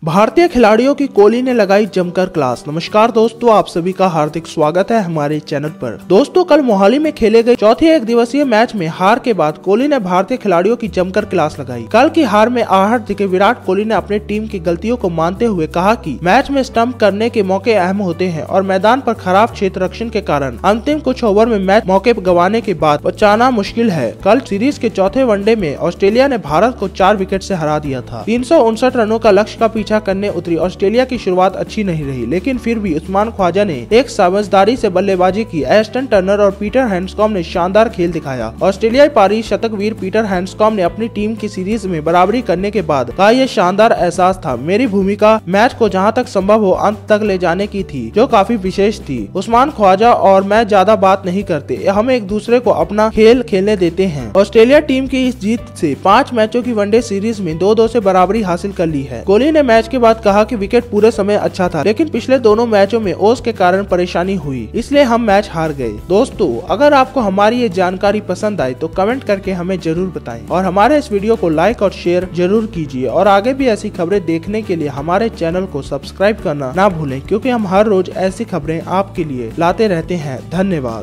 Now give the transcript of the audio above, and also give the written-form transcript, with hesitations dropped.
भारतीय खिलाड़ियों की कोहली ने लगाई जमकर क्लास। नमस्कार दोस्तों, आप सभी का हार्दिक स्वागत है हमारे चैनल पर। दोस्तों, कल मोहाली में खेले गए चौथे एक दिवसीय मैच में हार के बाद कोहली ने भारतीय खिलाड़ियों की जमकर क्लास लगाई। कल की हार में आहत दिखे विराट कोहली ने अपनी टीम की गलतियों को मानते हुए कहा कि मैच में स्टंप करने के मौके अहम होते हैं और मैदान पर खराब क्षेत्र रक्षण के कारण अंतिम कुछ ओवर में मैच मौके गंवाने के बाद बचाना मुश्किल है। कल सीरीज के चौथे वनडे में ऑस्ट्रेलिया ने भारत को 4 विकेट से हरा दिया था। 359 रनों का लक्ष्य का पीछा करने उतरी ऑस्ट्रेलिया की शुरुआत अच्छी नहीं रही, लेकिन फिर भी उस्मान ख्वाजा ने एक समझदारी से बल्लेबाजी की। एस्टन टर्नर और पीटर हैंड्सकॉम्ब ने शानदार खेल दिखाया। ऑस्ट्रेलियाई पारी शतकवीर पीटर हैंड्सकॉम्ब ने अपनी टीम की सीरीज में बराबरी करने के बाद कहा, यह शानदार एहसास था। मेरी भूमिका मैच को जहां तक संभव हो अंत तक ले जाने की थी, जो काफी विशेष थी। उस्मान ख्वाजा और मैं ज्यादा बात नहीं करते, हम एक दूसरे को अपना खेल खेलने देते हैं। ऑस्ट्रेलिया टीम की इस जीत से 5 मैचों की वनडे सीरीज में 2-2 से बराबरी हासिल कर ली है। कोहली ने मैच के बाद कहा कि विकेट पूरे समय अच्छा था, लेकिन पिछले दोनों मैचों में ओस के कारण परेशानी हुई, इसलिए हम मैच हार गए। दोस्तों, अगर आपको हमारी ये जानकारी पसंद आई तो कमेंट करके हमें जरूर बताएं और हमारे इस वीडियो को लाइक और शेयर जरूर कीजिए और आगे भी ऐसी खबरें देखने के लिए हमारे चैनल को सब्सक्राइब करना ना भूलें, क्योंकि हम हर रोज ऐसी खबरें आपके लिए लाते रहते हैं। धन्यवाद।